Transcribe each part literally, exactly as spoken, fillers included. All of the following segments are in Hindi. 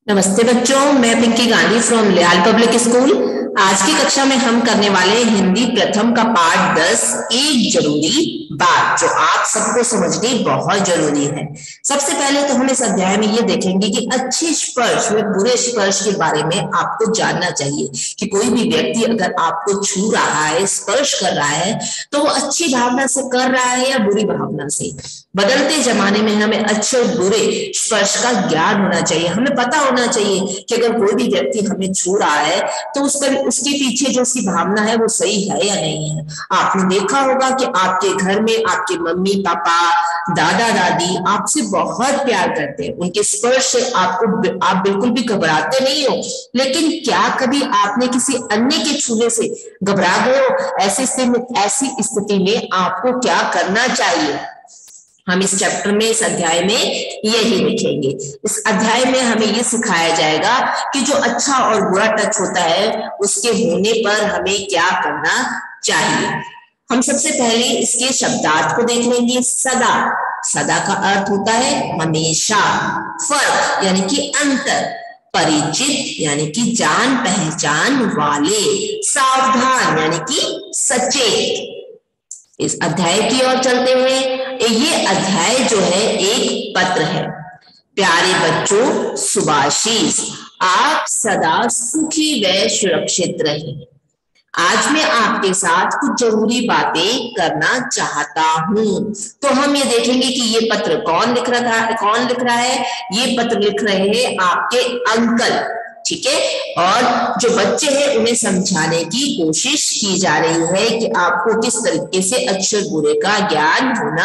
नमस्ते बच्चों, मैं Pinky Gandhi from Lial public school. आज की कक्षा में हम करने वाले हैं हिंदी प्रथम का पाठ दस, एक जरूरी बात जो आप सबको समझनी बहुत जरूरी है। सबसे पहले तो हम इस अध्याय में ये देखेंगे कि अच्छे स्पर्श व बुरे स्पर्श के बारे में आपको जानना चाहिए कि कोई भी व्यक्ति अगर आपको छू रहा है, स्पर्श कर रहा है, तो वो अच्छी भावना से कर रहा है या बुरी भावना से। बदलते जमाने में हमें अच्छे और बुरे स्पर्श का ज्ञान होना चाहिए। हमें पता होना चाहिए कि अगर कोई भी व्यक्ति हमें छू रहा है तो उसका उसके पीछे जो सी भावना है वो सही है या नहीं है। आपने देखा होगा कि आपके घर में आपके मम्मी पापा, दादा दादी आपसे बहुत प्यार करते हैं, उनके स्पर्श से आपको आप बिल्कुल भी घबराते नहीं हो। लेकिन क्या कभी आपने किसी अन्य के छूने से घबरा गए हो? ऐसी ऐसी स्थिति में आपको क्या करना चाहिए, हम इस चैप्टर में, इस अध्याय में यही लिखेंगे। इस अध्याय में हमें ये सिखाया जाएगा कि जो अच्छा और बुरा टच होता है उसके होने पर हमें क्या करना चाहिए। हम सबसे पहले इसके शब्दार्थ को देख लेंगे। सदा, सदा का अर्थ होता है हमेशा। फर्क यानी कि अंतर। परिचित यानी कि जान पहचान वाले। सावधान यानी कि सचेत। इस अध्याय की ओर चलते हैं। ये अध्याय जो है एक पत्र है। प्यारे बच्चों, सुभाशीष, आप सदा सुखी व सुरक्षित रहें। आज मैं आपके साथ कुछ जरूरी बातें करना चाहता हूँ। तो हम ये देखेंगे कि ये पत्र कौन लिख रहा था, कौन लिख रहा है। ये पत्र लिख रहे हैं आपके अंकल, ठीक है। और जो बच्चे हैं उन्हें समझाने की कोशिश की जा रही है कि आपको किस तरीके से अच्छे बुरे का ज्ञान होना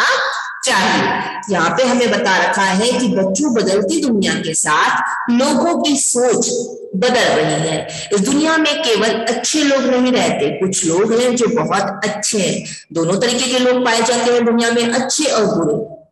चाहिए। यहाँ पे हमें बता रखा है कि बच्चों, बदलती दुनिया के साथ लोगों की सोच बदल रही है। इस दुनिया में केवल अच्छे लोग नहीं रहते, कुछ लोग हैं जो बहुत अच्छे हैं। दोनों तरीके के लोग पाए जाते हैं दुनिया में, अच्छे और बुरे।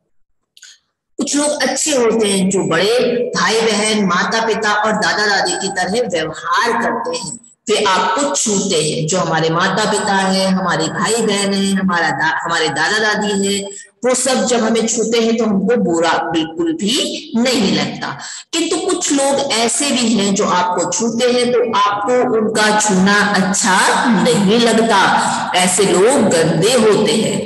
कुछ लोग अच्छे होते हैं जो बड़े भाई बहन, माता पिता और दादा दादी की तरह व्यवहार करते हैं, वे आपको छूते हैं। जो हमारे माता पिता हैं, हमारे भाई बहन हैं, हमारा दा, हमारे दादा दादी हैं, वो सब जब हमें छूते हैं तो हमको बुरा बिल्कुल भी नहीं लगता। किंतु कुछ लोग ऐसे भी हैं जो आपको छूते हैं तो आपको उनका छूना अच्छा नहीं लगता। ऐसे लोग गंदे होते हैं।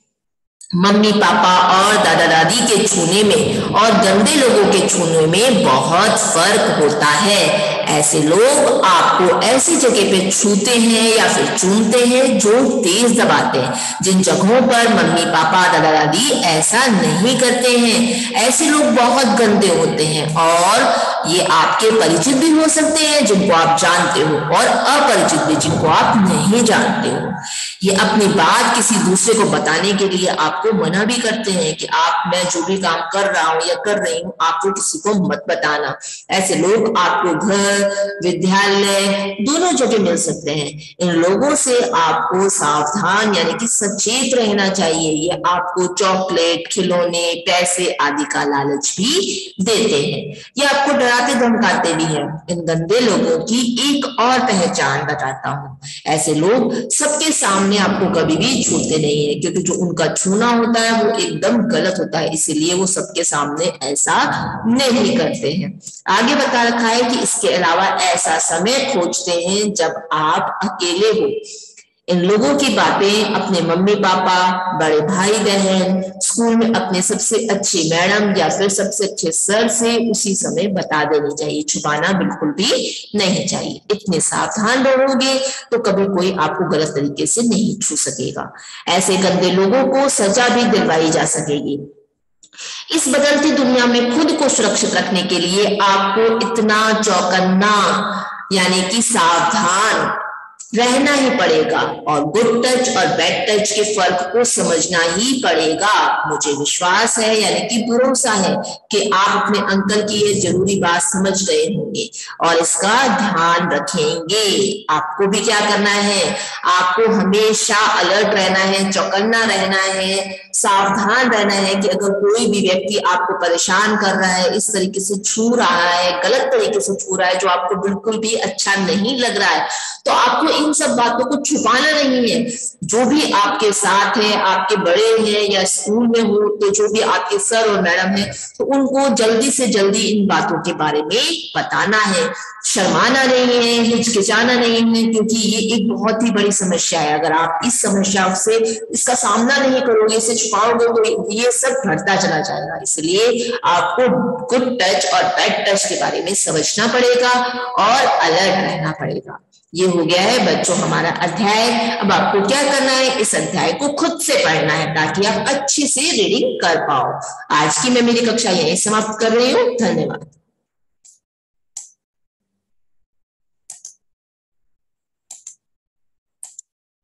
मम्मी पापा और दादा दादी के छूने में और गंदे लोगों के छूने में बहुत फर्क होता है। ऐसे लोग आपको ऐसी जगह पे छूते हैं या फिर चूमते हैं जो तेज दबाते हैं, जिन जगहों पर मम्मी पापा दादा दादी ऐसा नहीं करते हैं। ऐसे लोग बहुत गंदे होते हैं और ये आपके परिचित भी हो सकते हैं जिनको आप जानते हो, और अपरिचित भी जिनको आप नहीं जानते हो। ये अपनी बात किसी दूसरे को बताने के लिए आपको मना भी करते हैं कि आप, मैं जो भी काम कर रहा हूं या कर रही हूं, आपको किसी को मत बताना। ऐसे लोग आपको घर, विद्यालय, दोनों जगह मिल सकते हैं। इन लोगों से आपको सावधान यानी कि सचेत रहना चाहिए। ये आपको चॉकलेट, खिलौने, पैसे आदि का लालच भी देते हैं। ये आपको डराते धमकाते भी हैं। इन गंदे लोगों की एक और पहचान बताता हूँ। ऐसे लोग सबके सामने आपको कभी भी छूते नहीं है, क्योंकि जो उनका छूना होता है वो एकदम गलत होता है, इसीलिए वो सबके सामने ऐसा नहीं करते हैं। आगे बता रखा है कि इसके अलावा ऐसा समय खोजते हैं जब आप अकेले हो। इन लोगों की बातें अपने मम्मी पापा, बड़े भाई बहन, स्कूल में अपने सबसे अच्छी मैडम या फिर सबसे अच्छे सर से उसी समय बता देनी चाहिए। छुपाना बिल्कुल भी नहीं चाहिए। इतने सावधान रहोगे तो कभी कोई आपको गलत तरीके से नहीं छू सकेगा। ऐसे गंदे लोगों को सजा भी दिलवाई जा सकेगी। इस बदलती दुनिया में खुद को सुरक्षित रखने के लिए आपको इतना चौकन्ना यानी कि सावधान रहना ही पड़ेगा और गुड टच और बैड टच के फर्क को समझना ही पड़ेगा। मुझे विश्वास है यानी कि भरोसा है कि आप अपने अंकल की ये जरूरी बात समझ गए होंगे और इसका ध्यान रखेंगे। आपको भी क्या करना है, आपको हमेशा अलर्ट रहना है, चौकन्ना रहना है, सावधान रहना है कि अगर कोई भी व्यक्ति आपको परेशान कर रहा है, इस तरीके से छू रहा है, गलत तरीके से छू रहा है, जो आपको बिल्कुल भी अच्छा नहीं लग रहा है, तो आपको इन सब बातों को छुपाना नहीं है। जो भी आपके साथ है, आपके बड़े हैं या स्कूल में हो तो जो भी आपके सर और मैडम है तो उनको जल्दी से जल्दी इन बातों के बारे में बताना है। शर्माना नहीं है, हिचकिचाना नहीं है, क्योंकि ये एक बहुत ही बड़ी समस्या है। अगर आप इस समस्या से इसका सामना नहीं करोगे, इसे छुपाओगे तो ये सब बढ़ता चला जाएगा। इसलिए आपको गुड टच और बैड टच के बारे में समझना पड़ेगा और अलर्ट रहना पड़ेगा। ये हो गया है बच्चों हमारा अध्याय। अब आपको क्या करना है, इस अध्याय को खुद से पढ़ना है ताकि आप अच्छी से रीडिंग कर पाओ। आज की मैं मेरी कक्षा यहीं समाप्त कर रही हूँ। धन्यवाद।